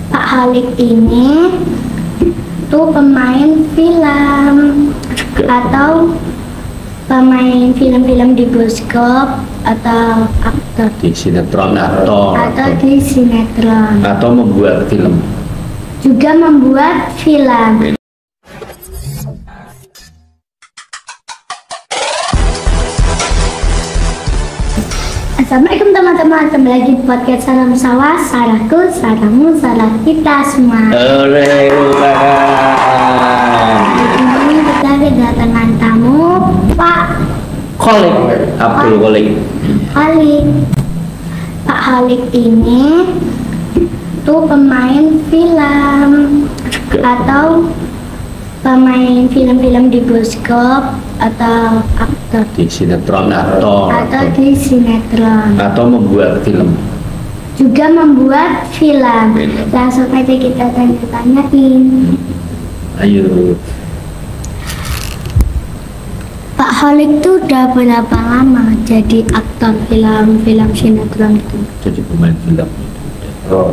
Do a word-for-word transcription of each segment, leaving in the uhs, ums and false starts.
Pak Halik ini tuh pemain film atau pemain film-film di bioskop atau aktor di sinetron atau atau di sinetron atau membuat film, juga membuat film. Assalamualaikum teman-teman, kembali lagi di podcast Salam Sawah, Sarahku, Sarahmu, Salah kita semua. Oleh Hari ini kita kedatangan tamu Pak Kholik, Abdul Kholik. Halik. Pak Halik ini tuh pemain film atau pemain film-film di bioskop atau aktor Di sinetron atau atau di sinetron, atau membuat film, juga membuat film. Langsung aja kita tanya-tanyain. ayo. Pak Halik tuh udah berapa lama jadi aktor film-film sinetron itu? Jadi pemain film. Oh.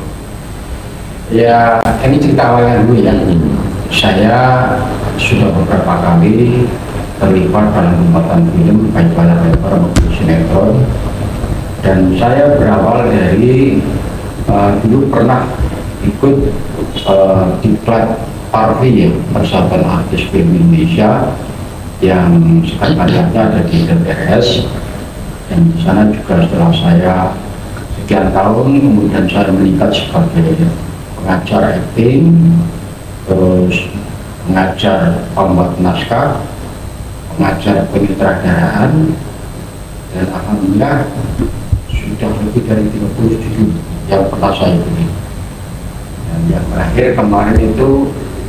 Ya, ini cerita awalnya dulu ya. Saya sudah beberapa kali terlibat dalam pembuatan film, baik layar-lebar maupun sinetron. Dan saya berawal dari uh, dulu pernah ikut uh, di plat Parvi ya, Persatuan Artis Film Indonesia, yang sekretariatnya ada di D P R S. Dan di sana juga setelah saya sekian tahun, kemudian saya meningkat sebagai pengajar acting, terus mengajar pembuat naskah, mengajar penyutradaraan, dan alhamdulillah sudah lebih dari tiga puluh judul yang pernah saya ikuti. Dan yang terakhir kemarin itu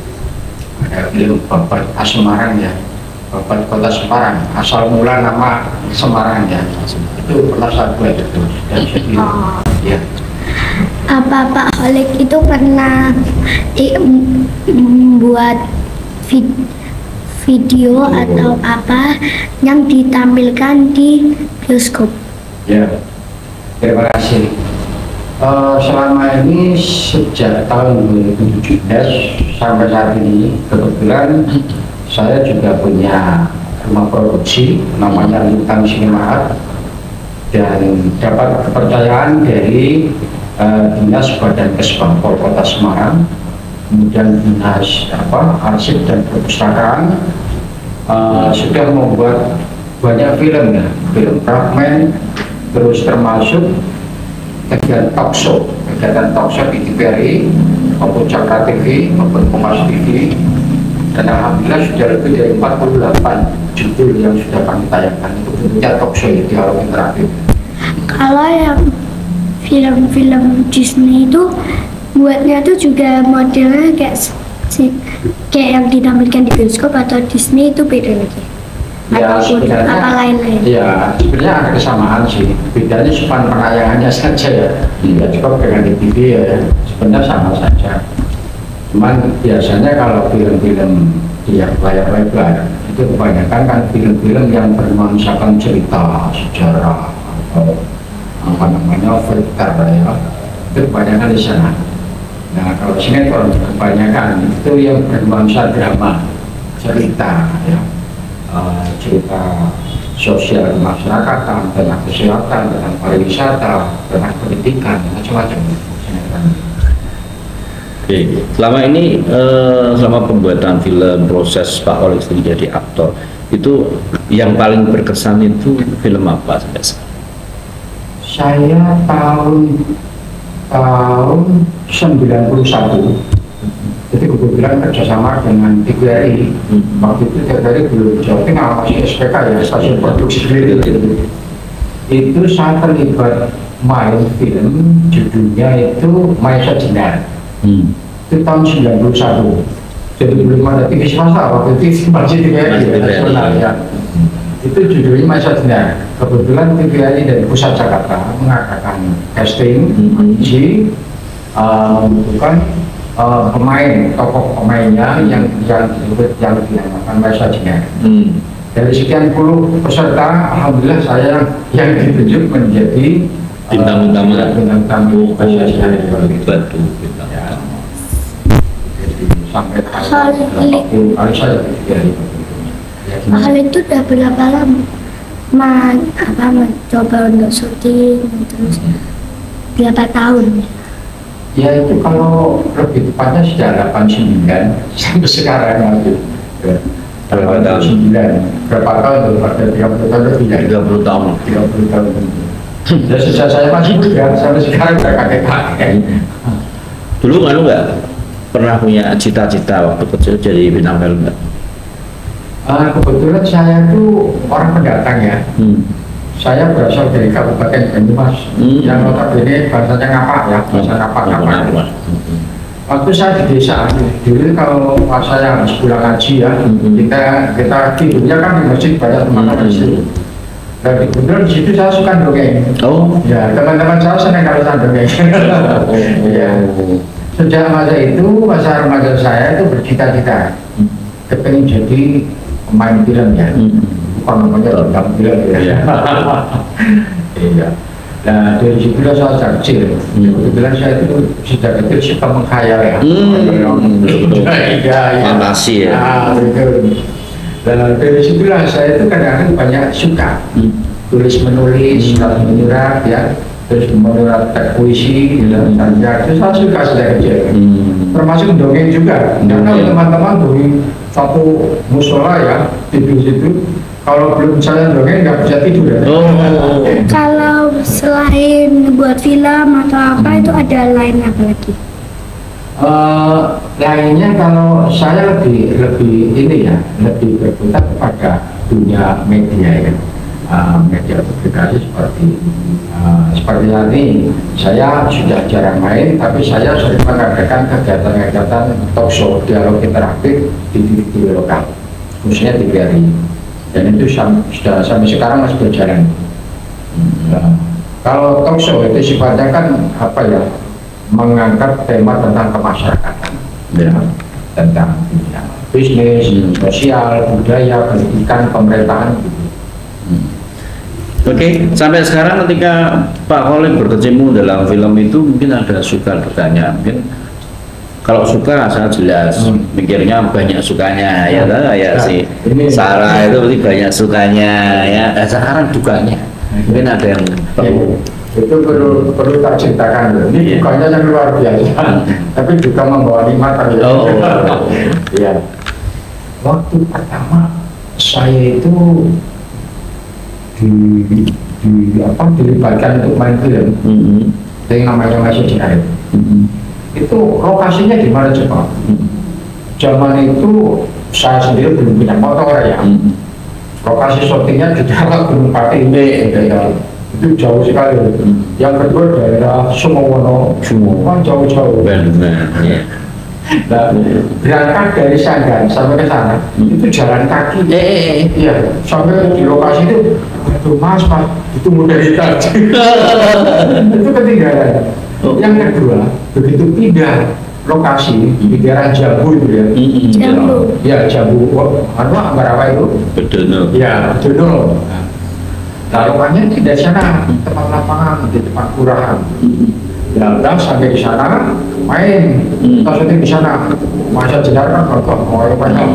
ada film Babat Semarang ya, Babat Kota Semarang, asal mula nama Semarang ya, itu pernah saya buat itu dan saya Oh. ya. Apa Pak Halik itu pernah i- m- membuat vid- video atau apa yang ditampilkan di bioskop? Ya, terima kasih. Uh, selama ini sejak tahun dua ribu tujuh belas sampai saat ini kebetulan saya juga punya rumah produksi namanya Lintang Cinema Art, dan dapat kepercayaan dari uh, Dinas Badan Kesbangpol Kota Semarang, kemudian Dinas apa Arsip dan Perpustakaan, uh, sudah membuat banyak film ya, film fragmen, terus termasuk kegiatan talk show, kegiatan talk show di T V R I maupun Cakra T V maupun Kompas T V, dan alhamdulillah sudah lebih dari empat puluh delapan judul yang sudah kami tayangkan. Itu bentuknya talk show ya, dialog interaktif. Kalau yang film-film Disney itu buatnya tuh juga modelnya kayak si- kayak yang ditampilkan di bioskop, atau Disney itu beda lagi? Ya, Ataupun sebenarnya- apa lain-lain? Ya, sebenarnya ada kesamaan sih. Bedanya cuma penayangannya saja ya. Tidak cukup dengan di T V ya. Sebenarnya sama saja. Cuman biasanya kalau film-film di layar lebar itu kebanyakan kan film-film yang bernuansakan cerita, sejarah, atau apa namanya filter ya. Itu kebanyakan di sana. Nah, kalau sinetron kebanyakan itu yang bernuansa drama, cerita ya. Uh, cerita sosial masyarakat, tentang kesehatan, tentang pariwisata, tentang pendidikan, macam-macam. Oke, selama ini eh, selama pembuatan film, proses Pak Kholik sendiri jadi aktor, itu yang paling berkesan itu film apa sampai sekarang? Saya tahun tahun sembilan puluh satu itu kebetulan kerjasama dengan T V R I. Waktu itu T V R I belum Jawa Tengah, masih S P K ya, stasiun produksi sendiri gitu. Itu saya terlibat main film, judulnya itu Maesha Jinar. Hmm. Itu tahun sembilan puluh satu. Jadi belum ada T V swasta, waktu itu masih T V R I nasional ya. Itu judulnya Maesha Jinar. Kebetulan T V R I dari pusat Jakarta mengadakan casting, uji, uh, membutuhkan uh, pemain, tokoh pemainnya yang yang yang dinamakan Maesha Jinar. Hmm. Dari sekian puluh peserta, alhamdulillah saya yang ditunjuk menjadi bintang utama. uh, bintang tamu spesialisnya di Bali. Batu bintang Ya. utama. Jadi sampai Hal ini- tanggal kali saya ya, ya, gimana? Hal itu udah berapa lama? Ma, apa mencoba untuk syuting terus berapa tahun? Ya itu kalau lebih tepatnya sudah delapan puluh sembilan sampai sekarang masih ya, Berapa tahun? delapan puluh sembilan berapa tahun itu pada tiga puluh tahun lebih ya tiga puluh tahun. tiga puluh tahun ya sejak saya masih muda sampai sekarang udah kakek-kakek. Dulu kan nggak pernah punya cita-cita waktu kecil jadi bintang film nggak? Ah, kebetulan saya tuh orang pendatang ya. Hmm. Saya berasal dari Kabupaten Banyumas Hmm. yang notabene bahasanya ngapak ya, bahasa ngapak-ngapak. Ngapak. Waktu saya di desa, dulu kalau pas saya habis pulang ngaji ya, Hmm. kita kita tidurnya kan di masjid banyak teman-teman di situ. Dan kebetulan di situ saya suka dongeng. Oh. Ya, teman-teman saya senang kalau saya dongeng. Ya. Sejak masa itu, masa remaja saya itu bercita-cita kepengen jadi pemain film ya. Hmm. Bukan namanya bintang film ya. Iya. Iya. Nah dari situlah saya sejak kecil. Hmm. Kebetulan saya itu sejak kecil suka menghayal ya. Hmm. Betul. Iya, iya. Fantasi ya. Ah, betul. Dan dari situlah saya itu kadang-kadang banyak suka Hmm. tulis menulis, surat menyurat ya, terus menyurat teks puisi, dan sanjar. Itu saya suka sejak kecil. Hmm. Termasuk dongeng juga. Karena Dongeng. teman-teman dari satu musola ya tidur situ. Kalau belum saya dongeng nggak bisa tidur ya. Oh. Kalau selain buat film atau apa itu ada lain apa lagi? Eh, lainnya kalau saya lebih lebih ini ya lebih berputar kepada dunia media ya. Uh, media publikasi seperti uh, seperti saat ini saya sudah jarang main tapi saya sering mengadakan kegiatan-kegiatan talk show dialog interaktif di T V lokal khususnya T V R I dan itu sam sudah sampai sekarang masih berjalan. Nah, kalau talk show itu sifatnya kan apa ya mengangkat tema tentang kemasyarakatan ya, tentang ya, bisnis, Hmm. sosial, budaya, pendidikan, pemerintahan gitu. Oke, sampai sekarang ketika Pak Kholid berkecimpung dalam film itu mungkin ada suka dukanya. Mungkin kalau suka saya jelas, Hmm. mikirnya banyak sukanya ya, Hmm. ya Nah, si ini- Sarah itu pasti banyak sukanya ya. Eh, sekarang dukanya, mungkin ada yang perlu. Itu perlu perlu tak ceritakan. Ini Iya. bukannya yang luar biasa, tapi juga membawa nikmat kali ya. Oh. Iya. Waktu pertama saya itu di, di apa dilibatkan untuk main film Mhm. yang namanya Masih Jenarit. Mhm. Itu lokasinya di mana coba? Zaman itu saya sendiri belum punya motor ya. Mhm. Lokasi syutingnya di daerah Gunung Pati ini, ya. Itu jauh sekali. Yang kedua daerah Sumowono, Sumowono jauh-jauh. Benar, ya. Nah, berangkat dari Sanggan sampai ke sana itu jalan kaki. Eh, eh, eh. Iya, sampai di lokasi itu, aduh mas, mas, itu mudah tadi. Itu ketinggalan. Oh. Yang kedua, begitu pindah lokasi di daerah Jambu itu ya. Mhm. Jambu. Ya Jambu, oh, anu apa itu? Betul, no. Ya, Dono. Nah, rupanya tidak sana, tempat lapangan, di tempat kelurahan. Ya udah sampai di sana main, Hmm. kita syuting di sana. Masa jenar kan kalau mau yang banyak.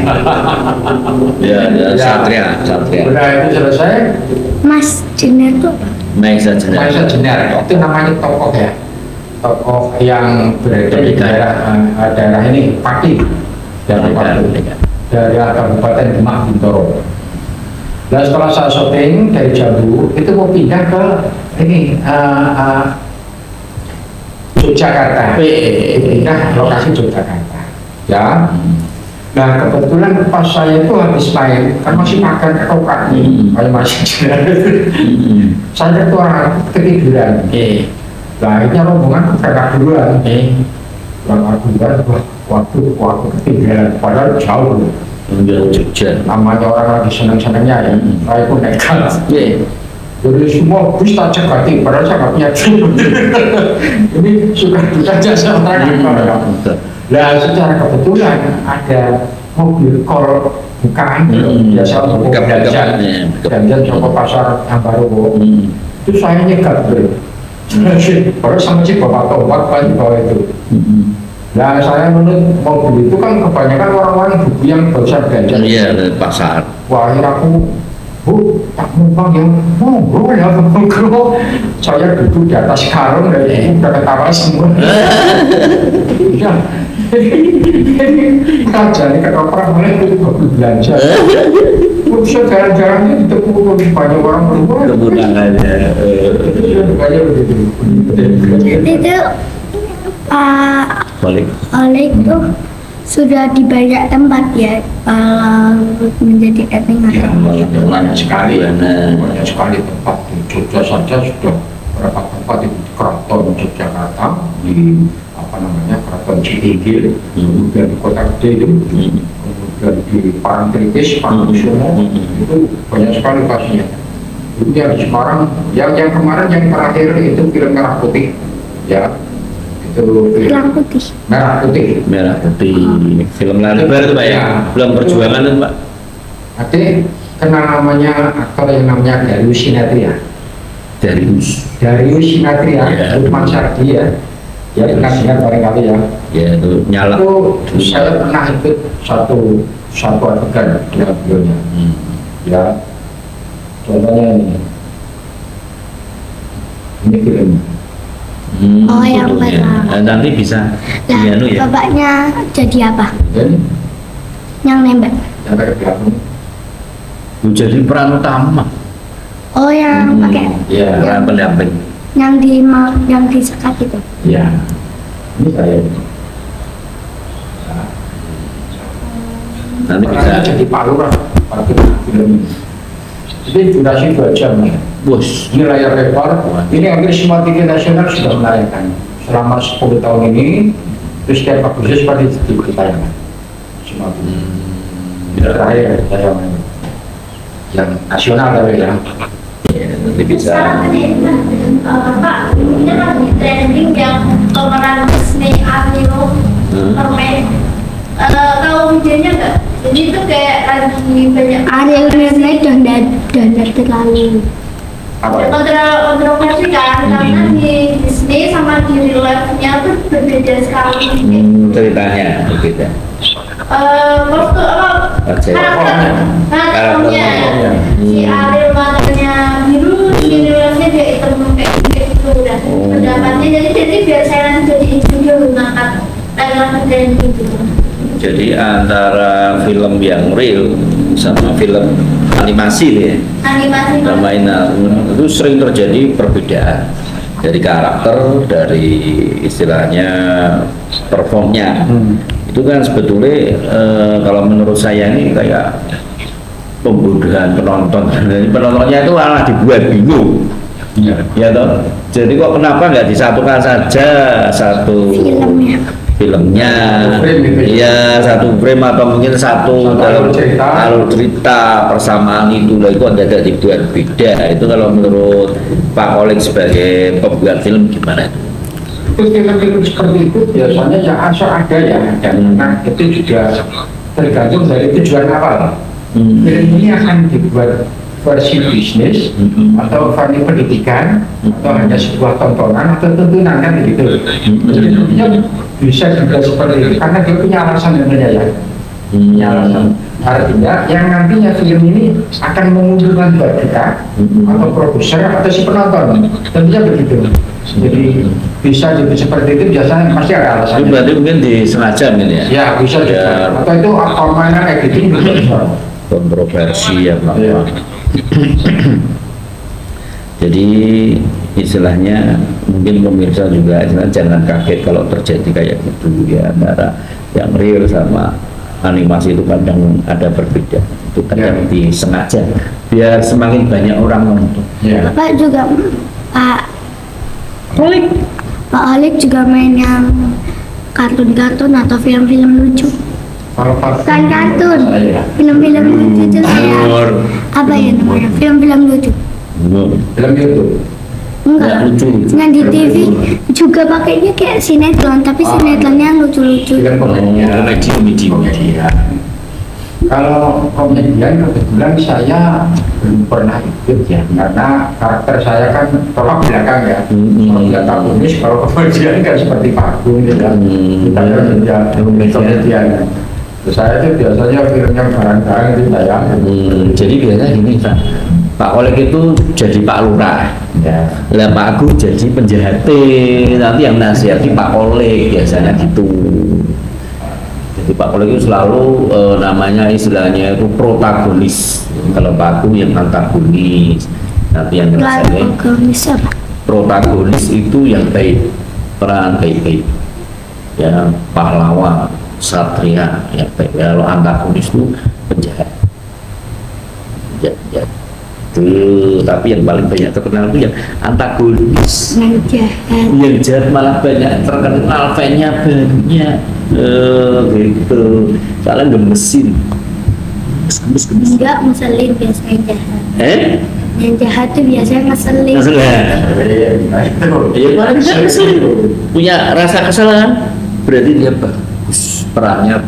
Ya, ya, Satria, Satria. Udah itu selesai, Mas Jener itu apa? Maisa masa Jenar. jenar itu namanya tokoh ya, tokoh yang berada di Pendidikan. daerah eh, daerah ini Pati, daerah Pati, daerah Kabupaten Demak Bintoro. Nah setelah saya syuting dari Jambu itu mau pindah ke ini eh, eh, Yogyakarta, pindah lokasi Yogyakarta. Ya, nah kebetulan pas saya itu habis main kan masih makan ketupat, Hmm. kayak masih jalan. Mhm. Saya itu orang ketiduran. Eh, Nah akhirnya rombongan berangkat duluan. eh, Berangkat duluan, wah, waktu waktu ketinggalan, padahal jauh. Menjual Jogja. Namanya orang lagi seneng-senengnya ya, Hmm. saya pun nekat. Eh, Jadi semua bus tak cekati, padahal saya nggak punya duit. Ini suka duka jasa orang kantor ya. betul. Nah secara kebetulan ada mobil kol bukaan Hmm. biasa untuk Buka- buka- belanja, ya, buka- belanja Joko Pasar Ambarugo. Mhm. itu saya nyekat bro. Baru sama si bapak tobat pagi bawah itu. Nah saya menurut mobil itu kan kebanyakan orang-orang buku yang besar belanja. Iya, dari pasar. Wah akhirnya aku, bu, tak numpang yang monggo ya monggo. Saya duduk di atas karung dan ibu udah ketawa semua. Ya, kajian ini ketoprak mulai itu mobil belanja. Bisa jarang-jarangnya ditemu banyak orang berubah. Kegunangannya. Kayak begitu. Itu Pak Balik. Oleg tuh sudah di banyak tempat ya kalau menjadi catering Ya, atau banyak sekali, Benar. banyak sekali tempat di Jogja saja sudah berapa tempat di Keraton Yogyakarta, di apa namanya Keraton Citigil, kemudian di Kota Gede, kemudian di Parangtritis, Parangkusumo, itu banyak sekali pastinya. Itu yang di Semarang, yang yang kemarin yang terakhir itu film Merah Putih, ya itu film hilang putih. Merah Putih. Merah Putih. Film lari baru itu Pak ya? Belum perjuangan itu Pak? Nanti kenal namanya aktor yang namanya Darius Sinathrya. Darius. Darius Sinathrya, Ya. Lukman Sardi ya. Ya pernah dengar barangkali ya. Ya itu nyala. Itu saya pernah ikut satu satu adegan dengan beliaunya. Hmm. Ya, contohnya ini. Ini film. Hmm, Oh, yang fotonya. pertama. Eh, nanti bisa Nah, iya nu ya. bapaknya jadi apa? Ini Yang nembak. yang pakai belakang. Jadi peran utama. Oh, yang Hmm. pakai Ya, Peran pendamping. yang di mau yang disekat itu. ya. Ini saya. Nanti bisa. Orangnya jadi Pak Lurah pada film ini. Jadi durasi dua jam ya. Bos. Ini layar lebar, ini hampir semua T V nasional sudah menayangkan selama sepuluh tahun ini. Terus setiap Agustus pada ditayangkan semua T V. Yang terakhir tayangan yang nasional tapi ya. Ya, nanti bisa. Sekarang ini, uh, Pak, ini lagi trending yang pemeran Disney Arnino Hmm. permen. Uh, tahu videonya nggak? Jadi itu kayak lagi banyak Ariel Nene dan dan terlalu. Apa? ada kontro- kontroversi kan, karena di Disney sama di real life-nya tuh berbeda sekali. Hmm, ceritanya berbeda. Eh, waktu apa? Wajah. Karakter, karakternya. Karakternya. Si Ariel matanya biru, si real life-nya dia hitam kayak gitu udah. Oh. Pendapatnya jadi jadi biar saya nanti jadi studio ngangkat lagu dan gitu. Jadi antara film yang real sama film animasi nih ya. Animasi Sama ini itu sering terjadi perbedaan dari karakter, dari istilahnya performnya. Hmm. Itu kan sebetulnya eh, kalau menurut saya ini kayak pembodohan penonton. Jadi penontonnya itu malah dibuat bingung. Ya. Ya toh. Jadi kok kenapa nggak disatukan saja satu Filmnya. filmnya? Satu frame gitu ya? Iya, satu frame atau mungkin satu Satu kalau alur cerita. alur cerita persamaan itu lah itu ada dibuat beda. Itu kalau menurut Pak Oleg sebagai pembuat film gimana itu? Itu film-film seperti itu biasanya ya asal ada ya, dan nah, itu juga tergantung dari tujuan awal. Hmm. Film ini akan dibuat versi bisnis Hmm. atau versi pendidikan atau hanya sebuah tontonan atau tuntunan kan begitu. Jadi tentunya bisa juga seperti itu karena dia punya alasan sebenarnya ya. Punya alasan. Artinya yang nantinya film ini akan menguntungkan buat kita atau produser atau si penonton. Tentunya begitu. Jadi bisa jadi seperti itu biasanya pasti ada Itu alasannya. berarti mungkin disengaja mungkin ya? Ya bisa juga. Ya, Atau itu aktor mainan kayak gitu juga bisa. kontroversi ya Pak. Iya. Jadi istilahnya mungkin pemirsa juga istilahnya jangan kaget kalau terjadi kayak gitu ya, antara yang real sama animasi itu kadang ada berbeda. Itu kadang Ya. disengaja biar semakin banyak orang nonton. Ya. Bapak juga Pak Oleg. Pak Oleg juga main yang kartun-kartun atau film-film lucu. Kalau Pak- Bukan kartun, Saya. film-film lucu itu kayak Humor. apa ya namanya? Film-film lucu. Film YouTube. Enggak. Ya, lucu. Nah di T V juga pakainya kayak sinetron, tapi Ah. sinetronnya yang lucu-lucu. Film komedi. Oh, komedi, komedi. Komedi, ya. Kalau komedian kebetulan saya belum pernah ikut ya, karena karakter saya kan tolak belakang ya. Hmm. Kalau tidak tabunis, kalau komedian kan seperti Pak Gung gitu ya. Hmm. Kita kan tidak komedian. Terus saya itu biasanya filmnya barang-barang itu saya. Hmm, jadi biasanya gini Pak, Pak Kolek itu jadi Pak Lurah, Ya. lah Pak Agung jadi penjahat, nanti yang nasihati Pak Kolek biasanya gitu. Jadi Pak Kolek itu selalu eh, namanya istilahnya itu protagonis, kalau Pak Agung yang antagonis, nanti yang nasihati Protagonis apa? protagonis itu yang baik, peran baik-baik, ya pahlawan, satria yang baik. Kalau antagonis itu penjahat. Ya, ya. Tuh, tapi yang paling banyak terkenal itu yang antagonis, Yang jahat. yang jahat malah banyak terkenal, fansnya banyak, eh, gitu. Soalnya gemesin, gemes gemes. Enggak, ngeselin biasanya jahat. Eh, Yang jahat tuh biasanya ngeselin. ngeselin. Nah itu. Ya paling nggak ngeselin. Punya rasa kesalahan, berarti dia bagus, perannya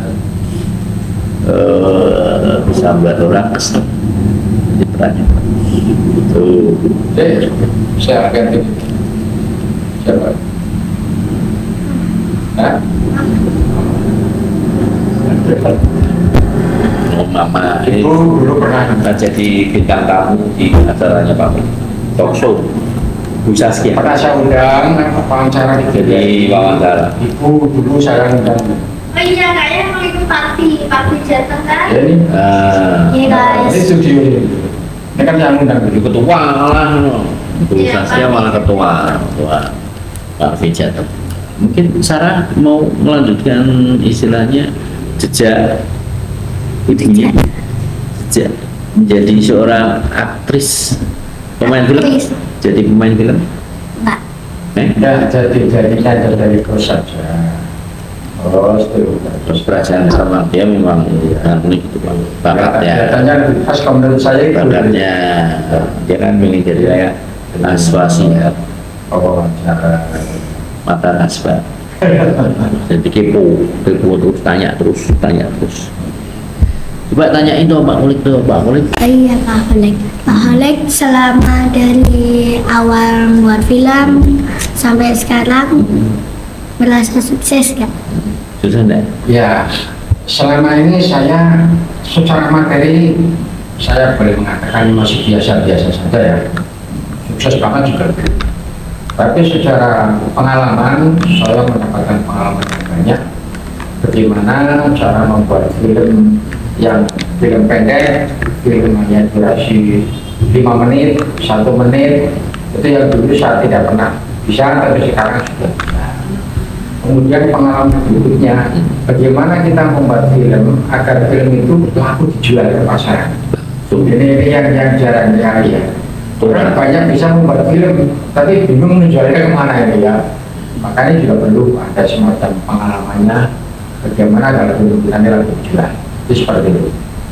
eh, bisa buat orang kesel. Jadi perannya bagus. Tuh. Eh, saya ganti. Siapa? Hah? Oh, Mama ini Ibu dulu pernah pernah jadi bintang tamu di acaranya Pak talk show Bu Saskia, pernah saya undang wawancara di jadi wawancara. Ibu dulu saya undang. Oh iya, kayaknya mau ikut party, party jatuh kan? Ya ini. Ah, Iya guys. Ini studio ini. Ini kan saya undang jadi dulu. ketua lah, Bu Iya, Saskia Pak. malah ketua, ketua Pak Vijat. Mungkin Sarah mau melanjutkan istilahnya jejak ibunya, jejak menjadi seorang aktris, pemain film, Aktris. jadi pemain film. Enggak. Eh? Ya jadi jadi saya dari kos saja. Oh, itu. Terus kerajaan sama dia memang unik itu Pak. Bakatnya, Katanya lebih pas kalau menurut saya itu. bakatnya dia kan ingin jadi kayak aswasiat, Oh, cara. mata asba. Jadi kepo, kepo terus tanya terus, tanya terus. Coba tanyain dong Pak Kulik tuh, Pak Kulik. Oh iya Pak Holek. Pak Holek selama dari awal buat film sampai sekarang merasa sukses nggak? Susah enggak? Ya, selama ini saya secara materi saya boleh mengatakan masih biasa-biasa saja ya. Sukses banget juga. Tapi secara pengalaman saya mendapatkan pengalaman yang banyak. Bagaimana cara membuat film yang film pendek, film hanya durasi lima menit, satu menit, itu yang dulu saya tidak pernah bisa, tapi sekarang sudah bisa. Kemudian pengalaman berikutnya, bagaimana kita membuat film agar film itu laku dijual ke pasaran. Ini, ini yang, yang jarang sekali ya. Orang banyak bisa membuat film, tapi bingung menjualnya kemana ini ya. Makanya juga perlu ada semacam pengalamannya, bagaimana kalau film kita ini laku dijual. Itu seperti itu.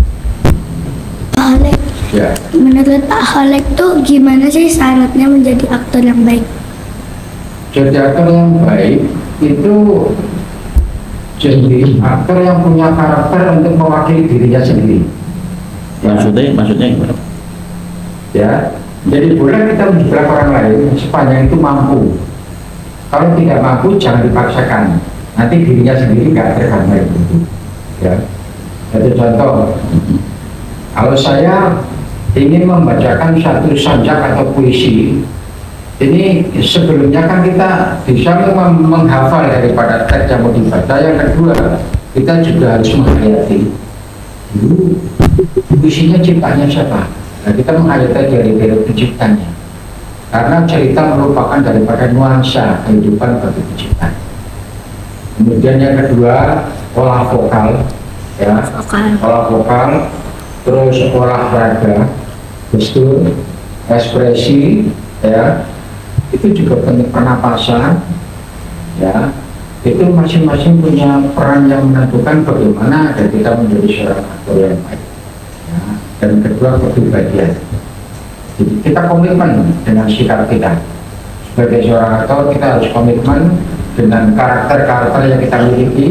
Pak Holek, Ya. menurut Pak Holek tuh gimana sih syaratnya menjadi aktor yang baik? Jadi aktor yang baik itu jadi aktor yang punya karakter untuk mewakili dirinya sendiri. Maksudnya, maksudnya gimana? Ya, jadi boleh kita menjiplak orang lain sepanjang itu mampu. Kalau tidak mampu jangan dipaksakan. Nanti dirinya sendiri nggak tergambar itu. Ya, itu contoh. Kalau saya ingin membacakan satu sanjak atau puisi, ini sebelumnya kan kita bisa mem- menghafal daripada teks yang mau dibaca. Yang kedua, kita juga harus menghayati dulu puisinya ciptanya siapa. Nah, kita menghayati dari dari penciptanya, karena cerita merupakan daripada nuansa kehidupan bagi pencipta. Kemudian yang kedua, olah vokal, ya, Vokal. olah vokal, terus olahraga, gestur, ekspresi, ya, itu juga bentuk pernapasan, ya, itu masing-masing punya peran yang menentukan bagaimana agar kita menjadi seorang aktor yang baik. Ya. Dan kedua, kepribadian. Jadi kita komitmen dengan sikap kita. Sebagai seorang aktor kita harus komitmen dengan karakter-karakter yang kita miliki,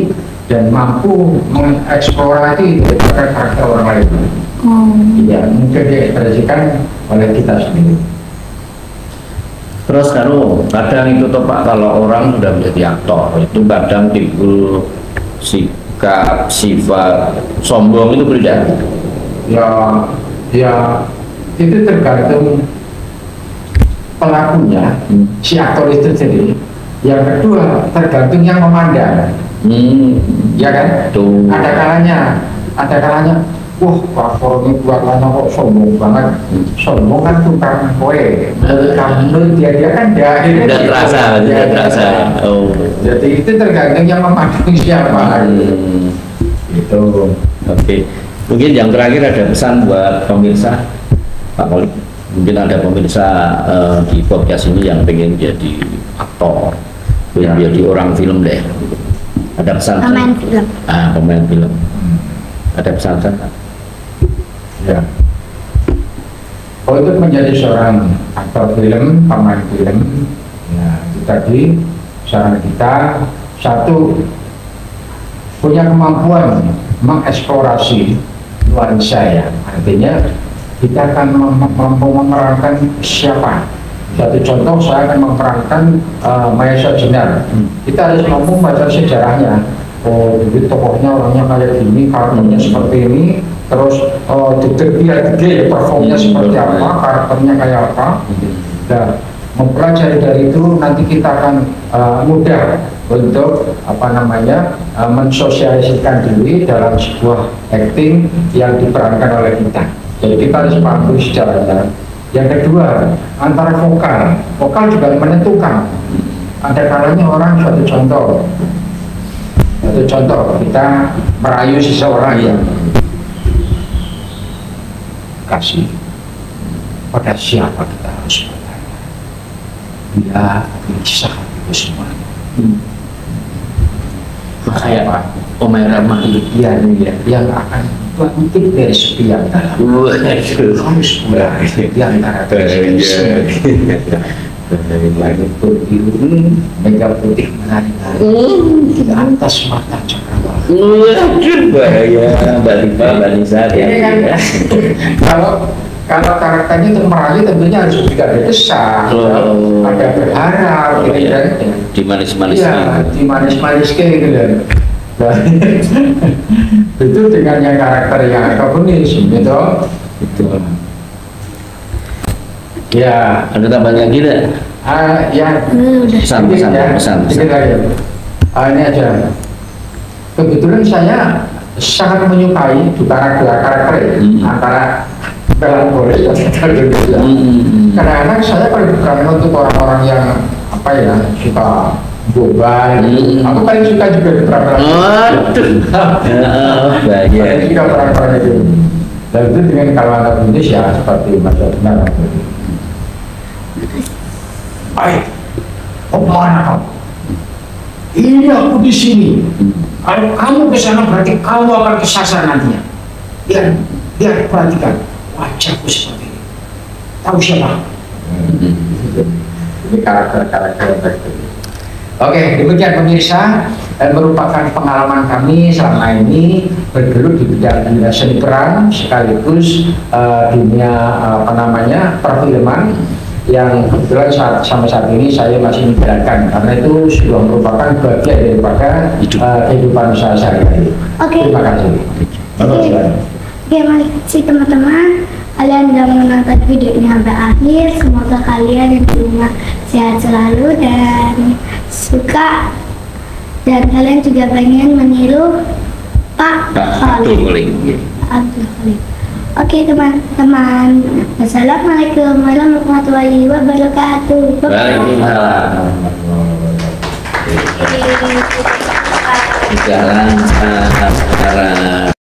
dan mampu mengeksplorasi daripada karakter orang lain. Oh. Ya, mungkin diekspresikan oleh kita sendiri. Terus kalau kadang itu toh Pak, kalau orang sudah menjadi aktor itu kadang timbul sikap sifat sombong itu beda. Ya, ya itu tergantung pelakunya, Hmm. si aktor itu sendiri. Yang kedua tergantung yang memandang, Hmm. ya kan? Tuh. Ada kalanya, ada kalanya, wah platform ini buatannya kok sombong banget. Sombong kan tukang kue, menurut kamu dia dia kan dia Tidak terasa, tidak terasa. Oh. Jadi itu tergantung yang memandang siapa. Hmm. Itu. Oke. Mungkin yang terakhir ada pesan buat pemirsa Pak Koli. Mungkin ada pemirsa eh, di podcast ini yang pengen jadi aktor, pengen Ya. jadi orang film deh. Ada pesan? Pemain film. Ah, pemain film. Ada pesan kan? Ya. Untuk menjadi seorang aktor film, pemain film, ya itu tadi saran kita, satu, punya kemampuan mengeksplorasi nuansa ya, artinya kita akan mem- mampu memerankan siapa. Satu contoh, saya akan memerankan uh, Maesa Jenar. Kita harus mampu membaca sejarahnya. Oh, jadi tokohnya orangnya kayak gini, karakternya seperti ini, terus uh, detik dia detik performnya seperti apa, karakternya kayak apa. Dan mempelajari dari itu nanti kita akan uh, mudah untuk apa namanya uh, mensosialisasikan diri dalam sebuah acting yang diperankan oleh kita. Jadi kita harus paham sejarahnya. Yang kedua, antara vokal, vokal juga menentukan. Ada kalanya orang, suatu contoh, suatu contoh kita merayu seseorang yang kasih pada siapa kita harus bertanya. Dia bisa itu semuanya. Kayak Apa? Omera Mahli. Dia dia yang akan bangkit dari sepi yang dalam. Harus mulai di antara langit berbiru, mega putih menari-nari di atas mata cakrawala. Waduh, bahaya Mbak Rifa, Mbak Nisa ya. Ini kan kalau kalau karakternya untuk merayu tentunya harus juga berkesan, Oh. ada berharap, Oh, gitu iya. kan? Dimanis-manis Iya, di manis-manis kayak gitu kan. Nah, itu dengan yang karakter yang antagonis gitu. Itu. Ya, Ada tambahan lagi tidak? ah, ya. Hmm, udah. Pesan, pesan, Ya, pesan, pesan. sedikit lagi. Ah, ini aja. Kebetulan saya sangat menyukai antara dua karakter ini, Hmm. antara melankolis dan antagonis. Hmm. Kadang-kadang saya paling bukan untuk orang-orang yang apa ya suka boba. Hmm. Aku paling suka juga di peran-peran. Waduh. Oh, bahaya. Saya suka peran-peran itu. Dan itu dengan kalau anak Indonesia seperti Mas Adnan. Baik, mau kemana kamu? Ini aku di sini. Kalau kamu ke sana berarti kamu akan kesasar nantinya. Biar, biar perhatikan wajahku seperti ini. Tahu siapa? Ini karakter-karakter yang berbeda. Oke, demikian pemirsa, eh, merupakan pengalaman kami selama ini bergelut di bidang dunia seni peran sekaligus eh, dunia eh, apa namanya perfilman yang kebetulan saat, sampai saat ini saya masih menjalankan karena itu sudah merupakan bagian daripada Hidup. eh, kehidupan saya sehari-hari. Oke. Terima kasih. Halo, Oke. silakan. Oke, makasih teman-teman. Kalian sudah menonton video ini sampai akhir. Semoga kalian yang di rumah sehat selalu dan suka. Dan kalian juga pengen meniru Pak Pak Abdul Khalid. Khalim. Abdul Khalid. Oke teman-teman. Wassalamualaikum warahmatullahi wabarakatuh. Bye-bye. Waalaikumsalam. Jalan,